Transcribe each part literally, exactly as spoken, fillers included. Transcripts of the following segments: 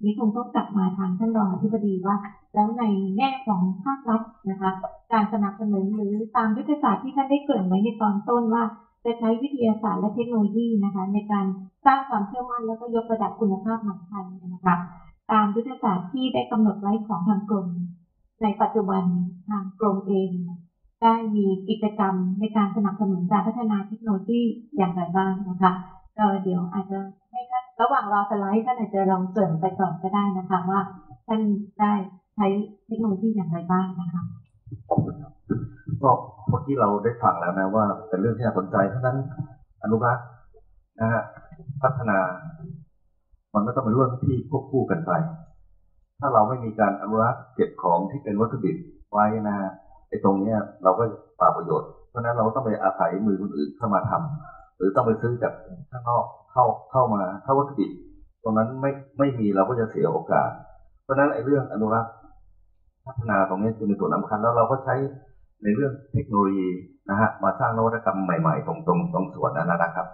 นี่คงต้องกลับมาทางท่านรองอธิบดีว่าแล้วในแง่ของภาครัฐนะคะการสนับสนุนหรือตามยุทธศาสตร์ที่ท่านได้เกริ่นไว้ในตอนต้นว่าจะใช้วิทยาศาสตร์และเทคโนโลยีนะคะในการสร้างความเชื่อมั่นแล้วก็ยกระดับคุณภาพหนังไทยนะคะตามยุทธศาสตร์ที่ได้กำหนดไว้ของทางกรมในปัจจุบันทางกรมเองได้มีกิจกรรมในการสนับสนุนการพัฒนาเทคโนโลยีอย่างไรบ้างนะคะก็เดี๋ยวอาจจะให้ท่านระหว่างรอสไลด์ท่านอาจจะลองเกริ่นไปก่อนก็ได้นะคะว่าท่านได้ใช้เทคโนโลยีอย่างไรบ้างนะคะก็เมื่อกี้เราได้ฟังแล้วนะว่าเป็นเรื่องที่น่าสนใจเพราะนั้นอนุรักษ์นะฮะพัฒนามันก็ต้องเป็นเรื่องที่ควบคู่กันไปถ้าเราไม่มีการอนุรักษ์เก็บของที่เป็นวัตถุดิบไว้นะไอ้ตรงนี้เราก็เปล่าประโยชน์เพราะนั้นเราต้องไปอาศัยมือคนอื่นเข้ามาทำหรือต้องไปซื้อจากข้างนอกเข้าเข้ามาถ้าวัตถุดิบตรงนั้นไม่ไม่มีเราก็จะเสียโอกาสเพราะนั้นไอ้เรื่องอนุรักษ์พัฒนาตรงนี้จะมีส่วนสำคัญแล้วเราก็ใช้ในเรื่องเทคโนโลยีนะฮะมาสร้างนวัตกรรมใหม่ๆตรงตรงตรงส่วนนั้นนะครับ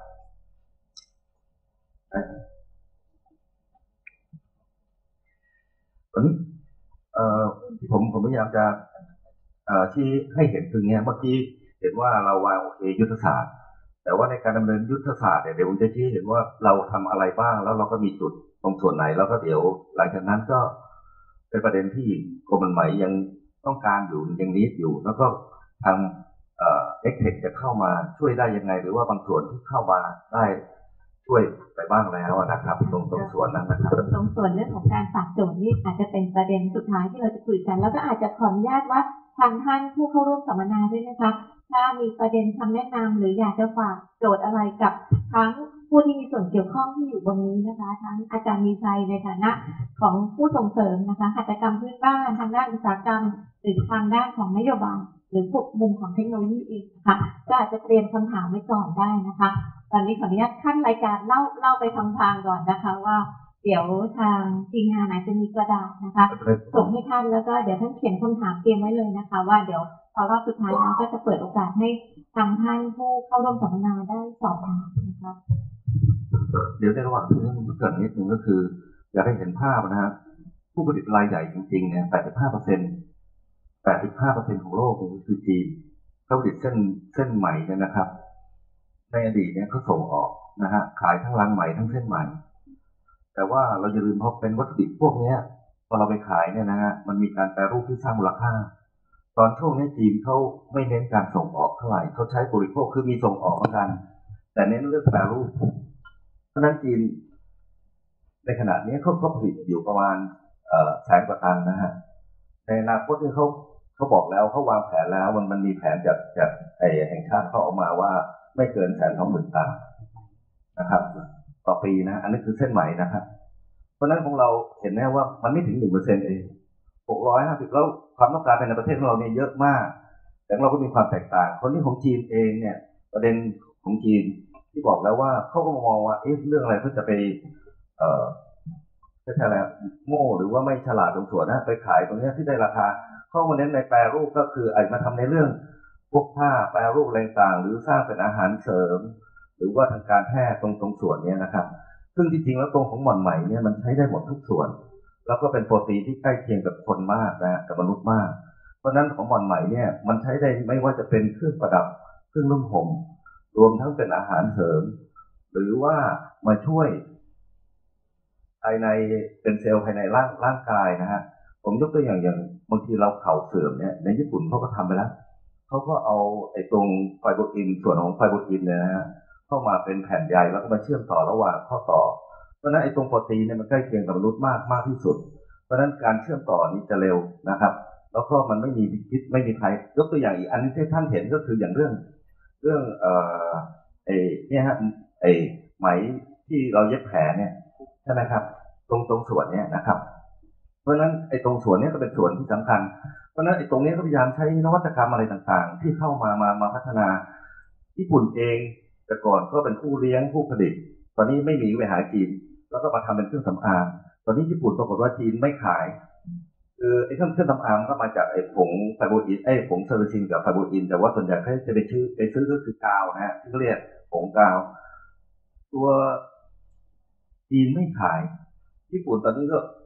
ตอนนี้ผมผมพยายามจะที่ให้เห็นถึงเนี้ยเมื่อกี้เห็นว่าเราวางโอเคยุทธศาสตร์แต่ว่าในการดำเนินยุทธศาสตร์เนี่ยเดี๋ยวผมจะชี้เห็นว่าเราทำอะไรบ้างแล้วเราก็มีจุดตรงส่วนไหนแล้วก็เดี๋ยวหลังจากนั้นก็เป็นประเด็นที่กรมใหม่ยังต้องการอยู่ยังนิดอยู่แล้วก็ทางเอ็กเทคจะเข้ามาช่วยได้ยังไงหรือว่าบางส่วนที่เข้ามาได้ช่วยไปบ้างแล้วนะครับตรงตรงส่วนนั้นนะครับตรงส่วนเรื่องของการฝากโจทย์นี่อาจจะเป็นประเด็นสุดท้ายที่เราจะคุยกันแล้วก็อาจจะขออนุญาตว่าทางท่านผู้เข้าร่วมสัมมนาด้วยนะคะถ้ามีประเด็นคำแนะนำหรืออยากจะฝากโจทย์อะไรกับทั้งผู้ที่มีส่วนเกี่ยวข้องที่อยู่บนนี้นะคะทั้งอาจารย์มีชัยในฐานะของผู้ส่งเสริมนะคะหัตถกรรมพื้นบ้านทางด้านอุตสาหกรรมหรือทางด้านของนโยบายหรือมุมของเทคโนโลยีเองนะคะก็อาจจะเตรียมคำถามไว้ก่อนได้นะคะตอนนี้ขออนุญาตขั้นรายการเล่าเล่าไปทางทางก่อนนะคะว่าเดี๋ยวทางทีมงานอาจจะมีกระดาษนะคะส่งให้ท่านแล้วก็เดี๋ยวท่านเขียนคำถามเตรียมไว้เลยนะคะว่าเดี๋ยวพอรอบสุดท้ายแล้วก็จะเปิดโอกาสให้ทางท่านผู้เข้าร่วมสัมมนาได้สอบถามนะคะเดี๋ยวในระหว่างที่ผมเกิดนิดนึงก็คืออยากให้เห็นภาพนะฮะผู้ผลิตรายใหญ่จริงๆเนี่ย แปดสิบห้าเปอร์เซ็นต์ แปดสิบห้าเปอร์เซ็นต์ ของโลกนี่คือจีนเขาผลิตเส้นเส้นไหมเนี่ยนะครับในอดีตเนี่ยเขาส่งออกนะฮะขายทั้งรังไหมทั้งเส้นไหมแต่ว่าเราอย่าลืมเพราะเป็นวัตถุดิบพวกนี้พอเราไปขายเนี่ยนะฮะมันมีการแปรรูปที่สร้างมูลค่าตอนช่วงนี้จีนเขาไม่เน้นการส่งออกเท่าไหร่เขาใช้บริโภคคือมีส่งออกเหมือนกันแต่เน้นเรื่องแปรรูปเพราะนั้นจีนในขณะนี้เขาก็ผลิตอยู่ประมาณแสนกว่าตันนะฮะในอนาคตที่เขาเขาบอกแล้วเขาวางแผนแล้วมันมันมีแผนจากจากไอ้แห่งชาติเขาออกมาว่าไม่เกินแสนสองหมื่นตันนะครับต่อปีนะอันนี้คือเส้นไหมนะครับเพราะนั้นของเราเห็นแน่ว่ามันไม่ถึงหนึ่งเปอร์เซ็นต์เองหกร้อยห้าสิบแล้วความต้องการในประเทศของเราเนี่ยเยอะมากแต่เราก็มีความแตกต่างคนที่ของจีนเองเนี่ยประเด็นของจีนที่บอกแล้วว่าเขาก็มองว่าเอ๊ะเรื่องอะไรเขาจะไปเอ่อจะใช่แล้วโง่หรือว่าไม่ฉลาดตรงส่วนนะไปขายตรงนี้ที่ได้ราคาเข้ามาเน้นในแปรรูปก็คือไอ้มาทำในเรื่องพวกผ้าแปรรูปอะไรต่างหรือสร้างเป็นอาหารเสริมหรือว่าทางการแพทย์ตรงตรงส่วนนี้นะครับซึ่งจริงๆแล้วตรงของหม่อนไหมเนี่ยมันใช้ได้หมดทุกส่วนแล้วก็เป็นโปรตีนที่ใกล้เคียงกับคนมากนะกับมนุษย์มากเพราะนั้นของหม่อนไหมเนี่ยมันใช้ได้ไม่ว่าจะเป็นเครื่องประดับเครื่องนุ่งห่มรวมทั้งเป็นอาหารเสริมหรือว่ามาช่วยภายในเป็นเซลล์ภายในร่างร่างกายนะฮะผมยกตัวอย่างอย่างบางทีเราเข่าเสื่อมเนี่ยในญี่ปุ่นเขาก็ทำไปแล้วเขาก็เอาไอ้ตรงไฟโบอินส่วนของไฟโบอินเนี่ยนะฮะเข้ามาเป็นแผ่นใยแล้วก็มาเชื่อมต่อระหว่างข้อต่อเพราะนั้นไอ้ตรงโปรตีนเนี่ยมันใกล้เคียงกับมนุษย์มากมากที่สุดเพราะฉะนั้นการเชื่อมต่อนี้จะเร็วนะครับแล้วก็มันไม่มีพิษไม่มีภัยยกตัวอย่างอีกอันที่ท่านเห็นก็คืออย่างเรื่องเรื่องเอ่อไอ้เนี่ยฮะไอ้ไหมที่เราเย็บแผลเนี่ยใช่ไหมครับตรงตรงส่วนเนี่ยนะครับเพราะฉะนั้นไอ้ตรงส่วนนี้ก็เป็นส่วนที่สำคัญเพราะฉะนั้นไอ้ตรงนี้ก็พยายามใช้นวัตกรรมอะไรต่างๆที่เข้ามามามาพัฒนาญี่ปุ่นเองแต่ก่อนก็เป็นผู้เลี้ยงผู้ผลิตตอนนี้ไม่มีไปหาจีนแล้วก็มาทำเป็นเครื่องสำอางตอนนี้ญี่ปุ่นปรากฏว่าจีนไม่ขายคือไอ้เครื่องเครื่องสำอางก็มาจากไอ้ผงไฟโบอินไอ้ผงเซอร์ซินกับไฟโบอินแต่ว่าส่วนใหญ่เขาจะไปซื้อไปซื้อก็คือกาวนะฮะที่เรียกผงกาวตัวจีนไม่ขายญี่ปุ่นตอนนี้ก็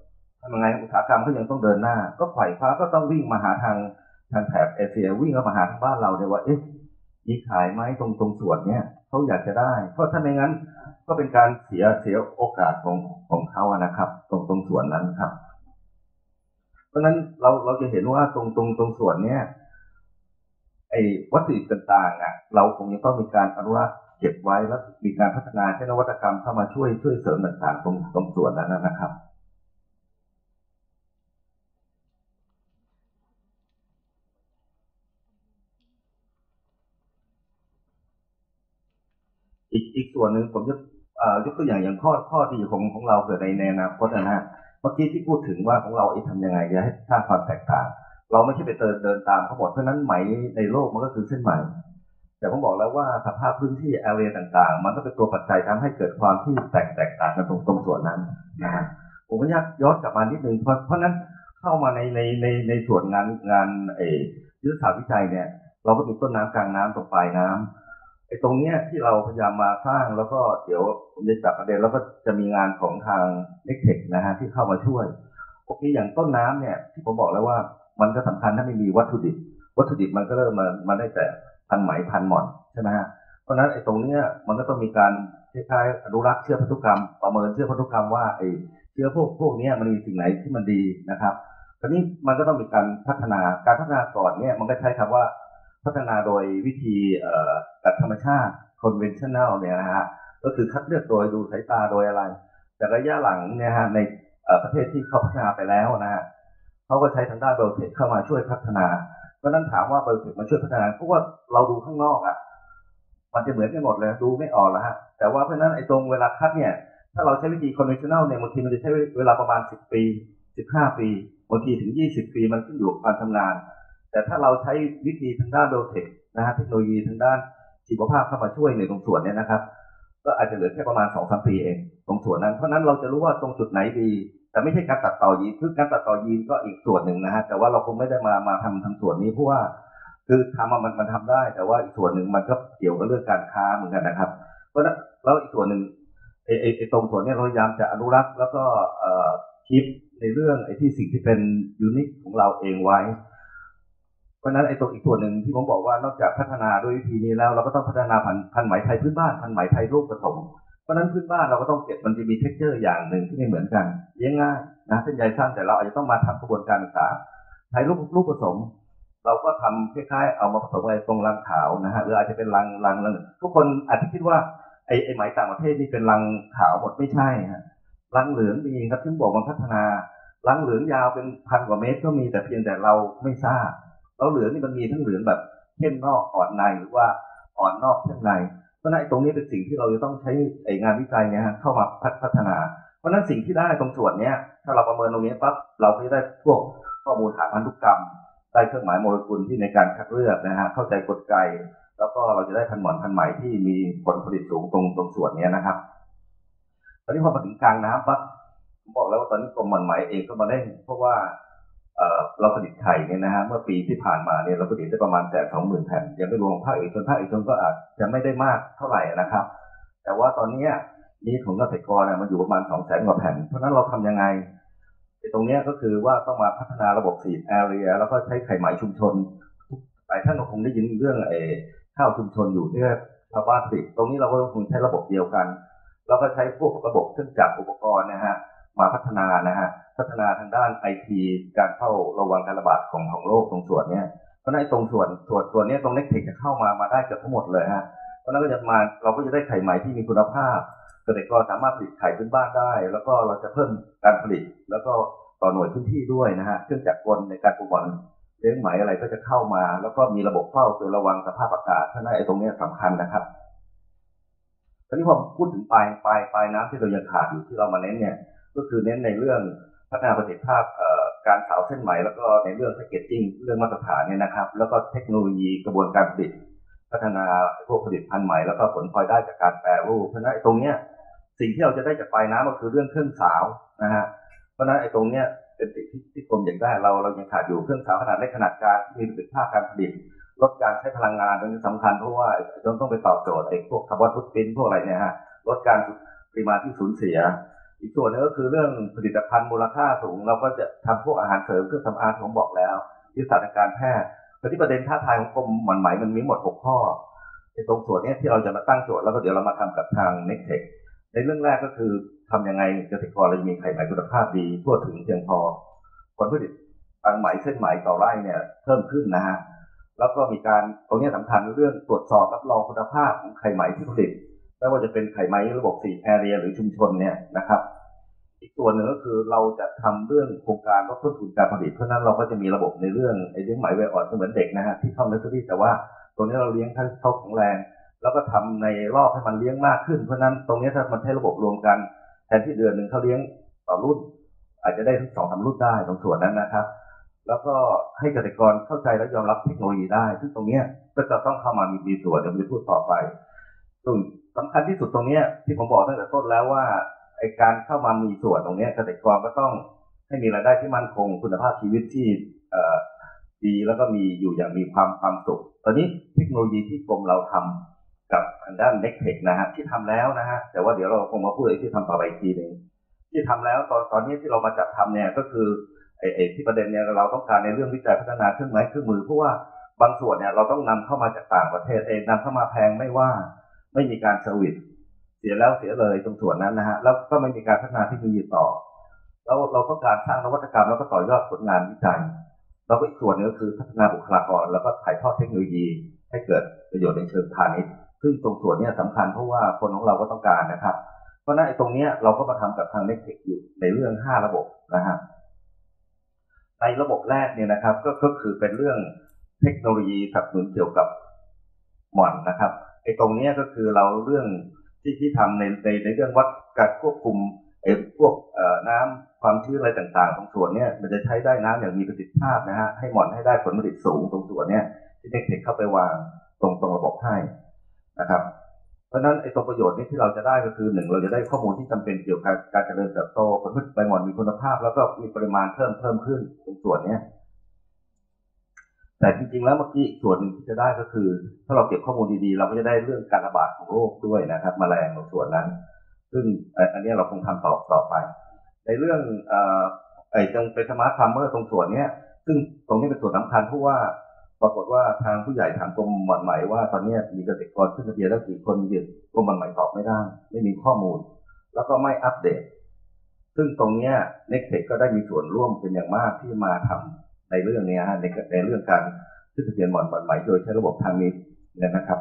ทำยังไงอุตสาหกรรมก็ยังต้องเดินหน้าก็ไขว่คว้าก็ต้องวิ่งมาหาทางทางแถบเอเชียวิ่งมาหาทางบ้านเราเนี่ยว่าเอ๊ะมีขายไหมตรงตรงส่วนเนี้ยเขาอยากจะได้เพราะถ้าไม่งั้นก็เป็นการเสียเสียโอกาสของของเขาอะนะครับตรงตรงส่วนนั้นครับเพราะฉะนั้นเราเราจะเห็นว่าตรงตรงตรงส่วนเนี้ยไอ้วัตถุดิบต่างๆอ่ะเราคงจะต้องมีการอนุรักษ์เก็บไว้แล้วมีการพัฒนาใช้นวัตกรรมเข้ามาช่วยช่วยเสริมต่างๆตรงตรงส่วนนั้นนะครับอีกอีกส่วนหนึ่งผมจะยกตัวอย่างอย่างข้อข้อดีของของเราเกิดในในอนาคตนะฮะเมื่อกี้ที่พูดถึงว่าของเราไอ้ทำยังไงจะให้สร้างความแตกต่างเราไม่ใช่ไปเดินเดินตามเขาหมดเพราะนั้นไหมในโลกมันก็คือเส้นไหมแต่ผมบอกแล้วว่าสภาพพื้นที่แอเรียต่างๆมันก็เป็นตัวปัจจัยทำให้เกิดความที่แตกแตกต่างกันตรงตรงส่วนนั้นนะฮะผมก็อยากย้อนกลับมานิดนึงเพราะเพราะนั้นเข้ามาในในในในส่วนงานงานเอ่อยุทธศาสตร์วิจัยเนี่ยเราก็มีต้นน้ำกลางน้ำตรงปลายน้ำไอ้ตรงเนี้ยที่เราพยายามมาสร้างแล้วก็เดี๋ยวผมจะจับประเด็นแล้วก็จะมีงานของทางเน็กเทคนะฮะที่เข้ามาช่วยโอเคอย่างต้นน้ำเนี่ยที่ผมบอกแล้วว่ามันก็สำคัญถ้าไม่มีวัตถุดิบวัตถุดิบมันก็เริ่มมามาได้แต่พันไหมพันหม่อนใช่ไหมฮะเพราะนั้นไอ้ตรงเนี้ยมันก็ต้องมีการคล้ายๆอนุรักษ์เชื้อพันธุกรรมประเมินเชื้อพันธุกรรมว่าไอ้เชื้อพวกพวกนี้มันมีสิ่งไหนที่มันดีนะครับคราวนี้มันก็ต้องมีการพัฒนาการพัฒนาก่อนเนี่ยมันก็ใช้คำว่าพัฒนาโดยวิธีแบบธรรมชาติ conventional เนี่ยนะฮะก็คือคัดเลือกโดยดูสายตาโดยอะไรแต่ระยะหลังเนี่ยฮะในประเทศที่เขาพัฒนาไปแล้วนะฮะเขาก็ใช้ทางด้านไบโอเทคเข้ามาช่วยพัฒนาเพราะนั้นถามว่าไบโอเทคมาช่วยพัฒนาเพราะว่าเราดูข้างนอกอ่ะมันจะเหมือนกันหมดเลยดูไม่ออกแล้วฮะแต่ว่าเพราะนั้นไอ้ตรงเวลาคัดเนี่ยถ้าเราใช้วิธี conventional เนี่ยบางทีมันจะใช้เวลาประมาณสิบปีสิบห้าปีบางทีถึงยี่สิบปีมันขึ้นอยู่กับการทำงานแต่ถ้าเราใช้วิธีทางด้านไบโอเทคนะฮะเทคโนโลยีทางด้านชีวภาพเข้ามาช่วยในตรงส่วนนี้นะครับก็อาจจะเหลือแค่ประมาณ สองถึงสาม ปีเองตรงส่วนนั้นเพราะนั้นเราจะรู้ว่าตรงจุดไหนดีแต่ไม่ใช่การตัดต่อยีนคือการตัดต่อยีนก็อีกส่วนหนึ่งนะฮะแต่ว่าเราคงไม่ได้มามาทำทำส่วนนี้เพราะว่าคือทำมันมันทำได้แต่ว่าอีกส่วนหนึ่งมันก็เกี่ยวกับเรื่องการค้าเหมือนกันนะครับเพราะนั้นแล้วอีกส่วนหนึ่งไอ้ไอ้ตรงส่วนนี้เราพยายามจะอนุรักษ์แล้วก็เอ่อคิดในเรื่องไอ้ที่สิ่งที่เป็นยูนิคของเราเองไว้เพราะนั้นไอ้ตัวอีกส่วนหนึ่งที่ผมบอกว่านอกจากพัฒนาด้วยวิธีนี้แล้วเราก็ต้องพัฒนาพันธุ์พันธุ์ไหมไทยพื้นบ้านพันธุ์ไหมไทยรูปผสมเพราะนั้นพื้นบ้านเราก็ต้องเก็บมันจะมีเท็กเจอร์อย่างหนึ่งที่ไม่เหมือนกันเลี้ยงง่ายนะเส้นใยสั้นแต่เราอาจจะต้องมาทำกระบวนการต่างๆไทยรูปรูปผสมเราก็ทำคล้ายๆเอามาผสมอะไรตรงรังขาวนะฮะหรืออาจจะเป็นรังรังรังทุกคนอาจจะคิดว่าไอ้ไอ้ไหมต่างประเทศนี่เป็นรังขาวหมดไม่ใช่ฮะรังเหลืองมีครับที่บอกมันพัฒนารังเหลืองยาวเป็นพันกว่าเมตรก็มีแต่เพียงแต่เราไม่ทราบแล้วเหลืองนี่มันมีทั้งเหลืองแบบเข้มนอกอ่อนในหรือว่าอ่อนนอกเข้มในเพราะนั้นตรงนี้เป็นสิ่งที่เราจะต้องใช้ไอ้งานวิจัยเนี่ยฮะเข้ามาพัฒนาเพราะนั้นสิ่งที่ได้ตรงส่วนเนี้ยถ้าเราประเมินตรงนี้ปั๊บเราก็จะได้พวกข้อมูลทางพันธุกรรมได้เครื่องหมายโมเลกุลที่ในการคัดเลือกนะฮะเข้าใจกลไกแล้วก็เราจะได้พันธุ์หม่อนพันธุ์ไหมที่มีผลผลิตสูงตรงตรงส่วนนี้นะครับตอนนี้พอมาถึงกลางน้ำปั๊บผมบอกแล้วว่าตอนนี้กรมหม่อนไหมเองก็มาเร่งเพราะว่าเราผลิตไข่เนี่ยนะฮะเมื่อปีที่ผ่านมาเนี่ยเราผลิตได้ประมาณแสนสองหมื่นแผ่นยังไม่รวมภาคเอกชนภาคเอกชนก็อาจจะไม่ได้มากเท่าไหร่นะครับแต่ว่าตอนนี้นี่ของเกษตรกรมันอยู่ประมาณสองแสนกว่าแผ่นเพราะนั้นเราทำยังไงตรงนี้ก็คือว่าต้องมาพัฒนาระบบซีดแอเรียแล้วก็ใช้ไข่ไหมชุมชนหลายท่านคงได้ยินเรื่องไอ้ข้าวชุมชนอยู่ที่ชาวบ้านผลิตตรงนี้เราก็คงใช้ระบบเดียวกันแล้วก็ใช้พวกระบบเครื่องจักรอุปกรณ์นะฮะมาพัฒนานะฮะพัฒนาทางด้านไอทีการเข้าระวังการระบาดของของโรคตรงส่วนนี้เพราะนั้นตรงส่วนส่วนตัวนี้ตรงเน็กเทคจะเข้ามามาได้เกือบทั้งหมดเลยฮะเพราะนั้นก็จะมาเราก็จะได้ไข่ไหมที่มีคุณภาพเกษตรกรสามารถผลิตไข่พื้นบ้านได้แล้วก็เราจะเพิ่มการผลิตแล้วก็ต่อหน่วยพื้นที่ด้วยนะฮะเครื่องจักรกลในการปลูกบอลเลี้ยงไหมอะไรก็จะเข้ามาแล้วก็มีระบบเฝ้าตัวระวังสภาพอากาศเพราะนั้นไอ้ตรงนี้สำคัญนะครับตอนนี้ผมพูดถึงปลายปลายปลายน้ำที่เรายังขาดอยู่ที่เรามาเน้นเนี่ยก็คือเน้นในเรื่องพัฒนาประสิทธิภาพการเผาเส้นไหมแล้วก็ในเรื่องแพคเกจจิ้งเรื่องมาตรฐานเนี่ยนะครับแล้วก็เทคโนโลยีกระบวนการผลิตพัฒนาพวกผลิตภัณฑ์ใหม่แล้วก็ผลพลอยได้จากการแปรรูปเพราะฉะนั้นไอ้ตรงเนี้ยสิ่งที่เราจะได้จากปลายน้ำก็คือเรื่องเครื่องสาวนะฮะเพราะฉะนั้นไอ้ตรงเนี้ยเป็นสิ่งที่ที่กรมอยากได้เราเรายังขาดอยู่เครื่องสาวขนาดเล็กขนาดกลางที่มีประสิทธิภาพการผลิตลดการใช้พลังงานตรงนี้สำคัญเพราะว่าต้องต้องไปตอบโจทย์ไอ้พวกคาร์บอนฟุตพริ้นท์พวกอะไรเนี่ยฮะลดการปริมาณที่สูญเสียอีกส่วนนึงก็คือเรื่องผลิตภัณฑ์มูลค่าสูงเราก็จะทำพวกอาหารเสริมเครื่องสำอางผมบอกแล้วยุทธศาสตร์ทางการแพทย์แต่ที่ประเด็นท้าทายของกรมหม่อนไหมมันมีหมดหกข้อในตรงส่วนนี้ที่เราจะมาตั้งโจทย์แล้วก็เดี๋ยวเรามาทำกับทาง เน็กเทค ในเรื่องแรกก็คือทำยังไงเกษตรกรเราจะมีไข่ไหมคุณภาพดีทั่วถึงเพียงพอผลผลิตตันไหมเส้นไหมต่อไร่เนี่ยเพิ่มขึ้นนะฮะแล้วก็มีการตรงนี้สำคัญเรื่องตรวจสอบรับรองคุณภาพของไข่ไหมที่ผลิตไม่ว่าจะเป็นไข่ไหมระบบสี่แอเรียหรือชุมชนเนี่ยนะครับอีกตัวหนึ่งก็คือเราจะทำเรื่องโครงการลดต้นทุนการผลิตเพราะนั้นเราก็จะมีระบบในเรื่องไอ้เลี้ยงไหมวัยอ่อนเหมือนเด็กนะฮะที่เข้าเนอร์เซอรี่แต่ว่าตัวนี้เราเลี้ยงให้เขาแข็งแรงแล้วก็ทำในรอบให้มันเลี้ยงมากขึ้นเพราะนั้นตรงนี้ถ้ามันใช้ระบบรวมกันแทนที่เดือนหนึ่งเขาเลี้ยงต่อรุ่นอาจจะได้ทั้งสองสามรุ่นได้ตรงส่วนนั้นนะครับแล้วก็ให้เกษตรกรเข้าใจและยอมรับเทคโนโลยีได้ซึ่งตรงนี้ก็จะต้องเข้ามามีมีส่วนเดี๋ยวผมจะพูดต่อไปซึ่งสำคัญที่สุดตรงนี้ที่ผมบอกตั้งแต่ต้นแล้วว่าไอการเข้ามามีส่วนตรงนี้เกษตรกรก็ต้องให้มีรายได้ที่มั่นคงคุณภาพชีวิตที่ดีแล้วก็มีอยู่อย่างมีความความสุขตอนนี้เทคโนโลยีที่กรมเราทำกับทางด้าน เน็กเทค นะฮะที่ทำแล้วนะฮะแต่ว่าเดี๋ยวเราคงมาพูดไอ้ที่ทำต่อไปอีกทีนึงที่ทำแล้วตอนตอนนี้ที่เรามาจัดทำเนี่ยก็คือไอ้ไอ้ที่ประเด็นเนี่ยเราต้องการในเรื่องวิจัยพัฒนาเครื่องไม้เครื่องมือเพราะว่าบางส่วนเนี่ยเราต้องนำเข้ามาจากต่างประเทศเองนำเข้ามาแพงไม่ว่าไม่มีการเซอร์วิสเสียแล้วเสียเลยตรงส่วนนั้นนะฮะแล้วก็ไม่มีการพัฒนาเทคโนโลยีต่อแล้วเราต้องการสร้างนวัตกรรมแล้วก็ต่อยอดผลงานวิจัยแล้วก็อีกส่วนนึงก็คือพัฒนาบุคลากรแล้วก็ถ่ายทอดเทคโนโลยีให้เกิดประโยชน์ในเชิงพาณิชย์ซึ่งตรงส่วนนี้สำคัญเพราะว่าคนของเราก็ต้องการนะครับเพราะนั้นไอ้ตรงนี้เราก็มาทำกับทาง เน็กเทค อยู่ในเรื่องห้าระบบนะฮะในระบบแรกเนี่ยนะครับก็ก็คือเป็นเรื่องเทคโนโลยีสนับสนุนเกี่ยวกับหม่อนนะครับไอ้ตรงนี้ก็คือเราเรื่องที่ที่ทำในในในเรื่องวัดการควบคุมไอ้พวกเอ่อน้ำความชื้นอะไรต่างๆตรงส่วนเนี้ยมันจะใช้ได้น้ำอย่างมีประสิทธิภาพนะฮะให้หม่อนให้ได้ผลผลิตสูงตรงส่วนเนี้ยที่ เน็กเทค เข้าไปวางตรงตรงระบบให้นะครับเพราะฉะนั้นไอ้ตัวประโยชน์นี้ที่เราจะได้ก็คือหนึ่งเราจะได้ข้อมูลที่จำเป็นเกี่ยวกับการเจริญเติบโตผลผลิตใบหม่อนมีคุณภาพแล้วก็มีปริมาณเพิ่มเพิ่มขึ้นตรงส่วนเนี้ยแต่จริงๆแล้วเมื่อกี้ส่วนหนึ่งที่จะได้ก็คือถ้าเราเก็บข้อมูลดีๆเราก็จะได้เรื่องการระบาดของโรคด้วยนะครับแมลงในส่วนนั้นซึ่งอันนี้เราคงทำต่อต่อไปในเรื่องเอ่อไอ้ตรงเป็นสมาร์ทฟาร์มเมอร์ตรงส่วนเนี้ยซึ่งตรงนี้เป็นส่วนสำคัญเพราะว่าปรากฏว่าทางผู้ใหญ่ถามกรมหม่อนไหมว่าตอนนี้มีเกษตรกรขึ้นทะเบียนแล้วกี่คนยืนกรมหม่อนไหมตอบไม่ได้ไม่มีข้อมูลแล้วก็ไม่อัปเดตซึ่งตรงนี้ เน็กเทค ก็ได้มีส่วนร่วมเป็นอย่างมากที่มาทำในเรื่องนี้ฮะในในเรื่องการขึ้นทะเบียนหม่อนไหมโดยใช้ระบบทางนี้นะครับ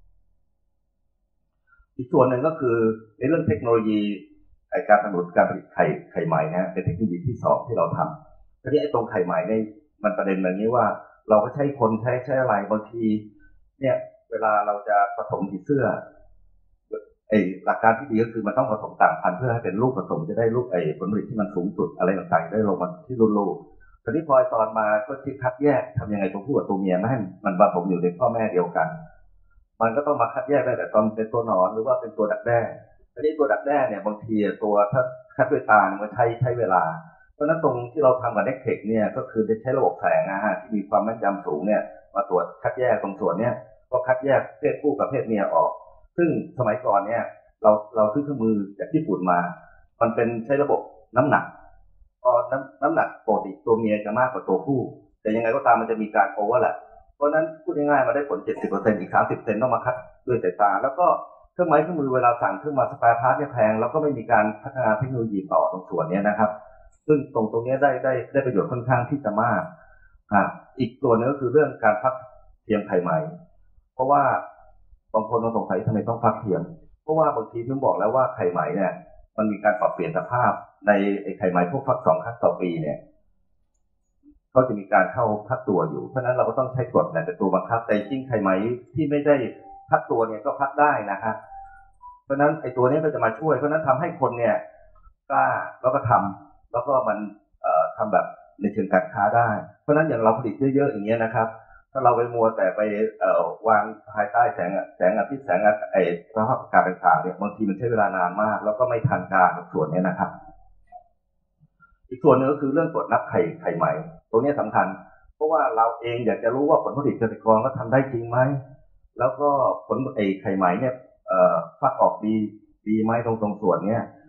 อีกส่วนหนึ่งก็คือในเรื่องเทคโนโลยีการสนับสนุนการผลิตไข่ไข่ไหมนะเป็นเทคโนโลยีที่สองที่เราทำทีนี้ไอ้ตรงไข่ไหมเนี่ยมันประเด็นแบบนี้ว่าเราก็ใช้คนใช้ใช้อะไรบางทีเนี่ยเวลาเราจะผสมผีเสื้อไอ้หลักการที่ดีก็คือมันต้องผสมต่างพันธุ์เพื่อให้เป็นลูกผสมจะได้ลูกไอ้ผลผลิตที่มันสูงสุดอะไรต่างๆได้ลงมาที่รุ่นลูกทีนี้พอตอนมาก็คิดคัดแยกทำยังไงตัวผู้กับตัวเมียไม่ให้มันผสมอยู่ในพ่อแม่เดียวกันมันก็ต้องมาคัดแยกได้แต่ตอนเป็นตัวหนอนหรือว่าเป็นตัวดักแด้ทีนี้ตัวดักแด้เนี่ยบางทีตัวถ้าคัดด้วยตามันใช้ใช้เวลาเพราะนั้นตรงที่เราทำกับ เน็กเทค เนี่ยก็คือจะใช้ระบบแสงนะฮะที่มีความแม่นยำสูงเนี่ยมาตรวจคัดแยกตรงส่วนเนี้ยก็คัดแยกเพศผู้กับเพศเมียออกซึ่งสมัยก่อนเนี่ยเราเราซื้อเครื่องมือจากญี่ปุ่นมามันเป็นใช้ระบบน้ำหนักพอน้ำน้ำหนักปกติตัวเมียจะมากกว่าตัวผู้แต่ยังไงก็ตามมันจะมีการโอเวอร์แลปเพราะนั้นพูดง่ายๆมาได้ผล เจ็ดสิบเปอร์เซ็นต์ อีก สามสิบเปอร์เซ็นต์ ต้องมาคัดด้วยสายตาแล้วก็เครื่องไม้เครื่องมือเวลาสั่งเครื่องมาสแปร์พาร์ทเนี่ยแพงแล้วก็ไม่มีการพัฒนาเทคโนโลยีต่อตรงส่วนนี้นะครับซึ่งตรงตรงนี้ได้ได้ได้ประโยชน์ค่อนข้างที่จะมากอ่าอีกตัวนึงก็คือเรื่องการฟักเทียมไข่ไหมเพราะว่าบางคนสงสัยทำไมต้องฟักเทียมเพราะว่าบางทีผมบอกแล้วว่าไข่ไหมเนี่ยมันมีการปรับเปลี่ยนสภาพในไข่ไหมพวกฟักสองครั้งต่อปีเนี่ยก็จะมีการเข้าพักตัวอยู่เพราะนั้นเราก็ต้องใช้กฎในตัวบังคับแต่จริงไข่ไหมที่ไม่ได้พักตัวเนี่ยก็พักได้นะครับเพราะนั้นไอ้ตัวนี้ก็จะมาช่วยเพราะนั้นทำให้คนเนี่ยกล้าแล้วก็ทำแล้วก็มันเอ่อทำแบบในเชิงการค้าได้เพราะนั้นอย่างเราผลิตเยอะๆอย่างเงี้ยนะครับถ้าเราไปมัวแต่ไปเอ่อวางภายใต้แสงแสงอาทิตย์แสงไอ้สภาพอากาศต่างๆเนี่ยบางทีมันใช้เวลานานมากแล้วก็ไม่ทันการส่วนนี้นะครับอีกส่วนนึงก็คือเรื่องตรวจนับไข่ไข่ไหมตัวนี้สำคัญเพราะว่าเราเองอยากจะรู้ว่าผลผลิตเกษตรกรก็ทำได้จริงไหมแล้วก็ผลไอ้ไข่ไหมเนี่ยเอ่อฟักออกดีดีไหมตรงตรงส่วนเนี้ย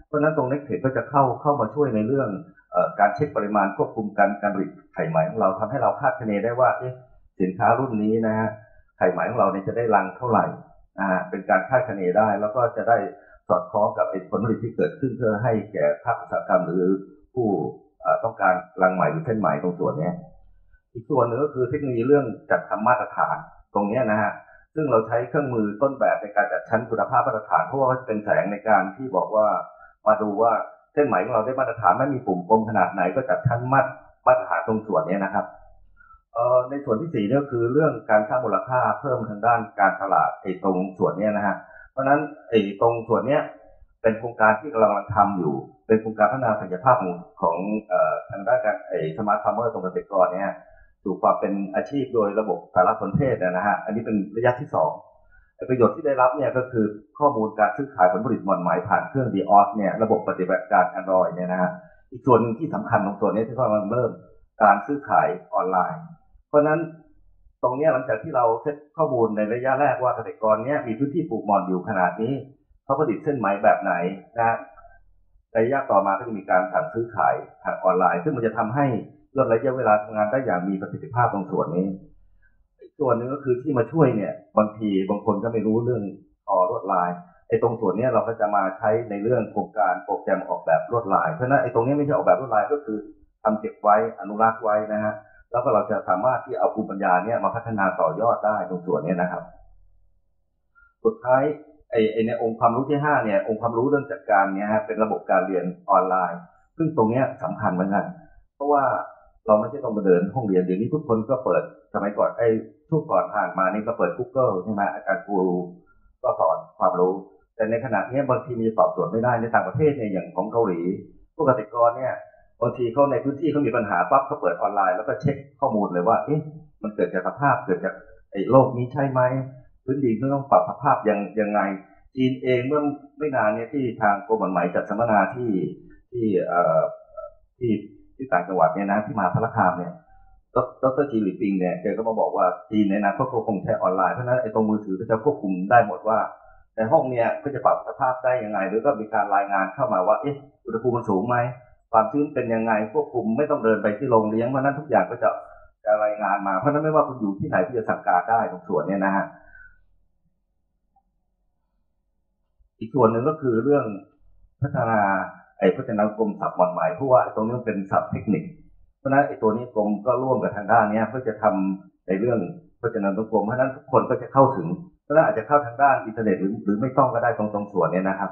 เพราะฉะนั้นตรงเน็กเทคก็จะเข้าเข้ามาช่วยในเรื่องเอ่อการเช็คปริมาณควบคุมการการผลิตไข่ไหมของเราทำให้เราคาดคะเนได้ว่าเอ๊ะสินค้ารุ่นนี้นะฮะไข่ไหมของเราเนี่ยจะได้รังเท่าไหร่นะฮะเป็นการคาดคะเนได้แล้วก็จะได้สอดคล้องกับผลผลิตที่เกิดขึ้นเพื่อให้แก่ภาคอุตสาหกรรมหรือผู้ต้องการรังไหมหรือเส้นไหมตรงส่วนนี้อีกส่วนหนึ่งก็คือเทคโนโลยีเรื่องจัดทำมาตรฐานตรงนี้นะฮะซึ่งเราใช้เครื่องมือต้นแบบในการจัดชั้นคุณภาพมาตรฐานเพราะว่าเป็นแสงในการที่บอกว่ามาดูว่าเส้นไหมของเราได้มาตรฐานไม่มีปุ่มกลมขนาดไหนก็จัดชั้นมาตรฐานตรงส่วนนี้นะครับในส่วนที่สี่ก็คือเรื่องการสร้างมูลค่าเพิ่มทางด้านการตลาดไอ้ตรงส่วนนี้นะฮะเพราะฉะนั้นไอ้ตรงส่วนนี้เป็นโครงการที่กำลังทำอยู่เป็นโครงการพัฒนาศักยภาพของทางด้านการไอ้สมาร์ทฟาร์มเมอร์ตรงเกษตรกรเนี่ยสู่ความเป็นอาชีพโดยระบบสารสนเทศนะฮะอันนี้เป็นระยะที่สองประโยชน์ที่ได้รับเนี่ยก็คือข้อมูลการซื้อขายผลผลิตหม่อนไหมผ่านเครื่อง ดี ออ เอส เนี่ยระบบปฏิบัติการ Android เนี่ยนะฮะอีกส่วนหนึ่งที่สำคัญตรงส่วนนี้ที่กำลังเริ่มการซื้อขายออนไลน์เพราะนั้นตรงนี้หลังจากที่เราเซตข้อมูลในระยะแรกว่าเกษตรกรเนี่ยมีพื้นที่ปลูกหม่อนอยู่ขนาดนี้เขาผลิตเส้นไหมแบบไหนนะระยะต่อมาก็จะมีการสั่งซื้อขายทางออนไลน์ซึ่งมันจะทำให้ลดระยะเวลาทำงานได้อย่างมีประสิทธิภาพตรงส่วนนี้ส่วนหนึ่งก็คือที่มาช่วยเนี่ยบางทีบางคนก็ไม่รู้เรื่องต่อลวดลายไอ้ตรงส่วนนี้เราก็จะมาใช้ในเรื่องโครงการโปรแกรมออกแบบลวดลายเพราะฉะนั้นไอ้ตรงนี้ไม่ใช่ออกแบบลวดลายก็คือทำเก็บไว้อนุรักษ์ไว้นะฮะแล้วก็เราจะสามารถที่เอาภูมิปัญญาเนี่ยมาพัฒนาต่อยอดได้ตรงส่วนนี้นะครับสุดท้ายไอ้ไอ้ในองค์ความรู้ที่ห้าเนี่ยองค์ความรู้เรื่องจัดการเนี่ยฮะเป็นระบบการเรียนออนไลน์ซึ่งตรงนี้สำคัญเหมือนกันเพราะว่าเราไม่ใช่ต้องมาเดินห้องเรียนเดี๋ยวนี้ทุกคนก็เปิดสมัยก่อนไอ้ช่วงก่อนผ่านมานี่ก็เปิด Google ใช่ไหมอาจารย์กูรูก็สอนความรู้แต่ในขณะนี้บางทีมีตอบโจทย์ไม่ได้ในต่างประเทศเนี่ยอย่างของเกาหลีพวกเกษตรกรเนี่ยบางทีเขาในพื้นที่เขามีปัญหาปั๊บเขาเปิดออนไลน์แล้วก็เช็คข้อมูลเลยว่าเอ๊ะมันเกิดจากสภาพเกิดจากไอ้โรคนี้ใช่ไหมพื้นดินต้องปรับสภาพยังยังไงจีนเองเมื่อไม่นานเนี่ยที่ทางกรมหม่จัดสัมมนาที่ที่เอ่อที่ที่ต่างจังหวัดเนี่ยนะที่มหาสารคามเนี่ยดร.จีหลี่ปิงเนี่ยแกก็มาบอกว่าจีนในอนาคตก็คงใช้ออนไลน์เพราะฉะนั้นไอ้ตรงมือถือก็จะควบคุมได้หมดว่าในห้องเนี่ยก็จะปรับสภาพได้ยังไงหรือก็มีการรายงานเข้ามาว่าเอ๊ะอุณหภูมิมันสูงไหมความชื้นเป็นยังไงควบคุมไม่ต้องเดินไปที่โรงเลี้ยงเพราะนั้นทุกอย่างก็จะจะรายงานมาเพราะนั้นไม่ว่าคุณอยู่ที่ไหนคุณจะสั่งการได้ตรงส่วนนี้นะฮะอีกส่วนหนึ่งก็คือเรื่องพัฒนาไอ้พัฒนากรมศัพท์หม่อนไหมเพราะว่าตรงนี้เป็นศัพท์เทคนิคเพราะฉะนั้นไอ้ตัวนี้กรมก็ร่วมกับทางด้านนี้เพื่อจะทำในเรื่องพัฒนาตัวกรมเพราะฉะนั้นทุกคนก็จะเข้าถึงเพราะฉะนั้นอาจจะเข้าทางด้านอินเทอร์เน็ตหรือหรือไม่ต้องก็ได้ตรงตรงส่วนนี้นะครับ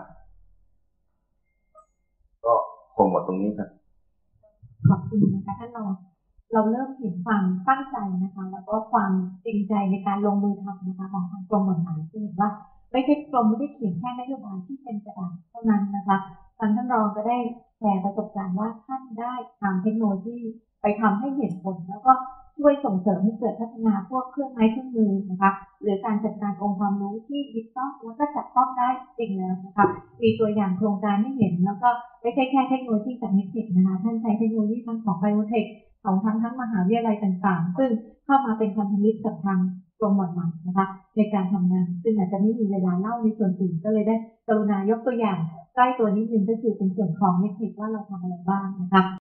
ก็คงหมดตรงนี้ครับขอบคุณนะคะท่านรองเราเริ่มเห็นความตั้งใจนะคะแล้วก็ความจริงใจในการลงมือทำนะคะของทางกรมหม่อนไหมที่เห็นว่าไม่ใช่กรมไม่ได้เขียนแค่นโยบายที่เป็นกระดาษเท่านั้นนะคะทางท่านรองก็ได้แชร์ประสบการณ์ว่าท่านได้นำเทคโนโลยีไปทำให้เห็นผลแล้วก็ช่วยส่งเสริมให้เกิดพัฒนาพวกเครื่องไม้เครื่องมือนะคะหรือการจัดการองค์ความรู้ที่ดิจิตอลแล้วก็จับต้องได้จริงแล้วนะคะมีตัวอย่างโครงการให้เห็นแล้วก็ไม่ใช่แค่เทคโนโลยีจากเน็ตเทคนะคะท่านใช้เทคโนโลยีทั้งของไบโอเทคของทั้งทั้งมหาวิทยาลัยต่างๆซึ่งเข้ามาเป็นพันธมิตรกับทางกรมหม่อนไหมนะคะในการทำงานซึ่งอาจจะไม่มีเวลาเล่าในส่วนอื่นก็เลยได้กรุณายกตัวอย่างใกล้ตัวนิดนึงก็คือเป็นส่วนของเน็ตเทคว่าเราทำอะไรบ้างนะคะ